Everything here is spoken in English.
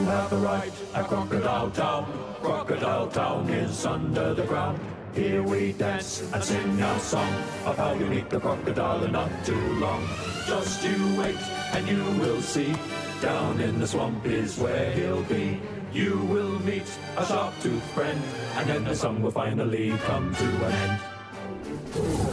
have arrived at Crocodile Town. Crocodile Town is under the ground. Here we dance and sing our song of how you meet the crocodile in not too long. Just you wait and you will see. Down in the swamp is where he'll be. You will meet a sharp-toothed friend, and then the song will finally come to an end.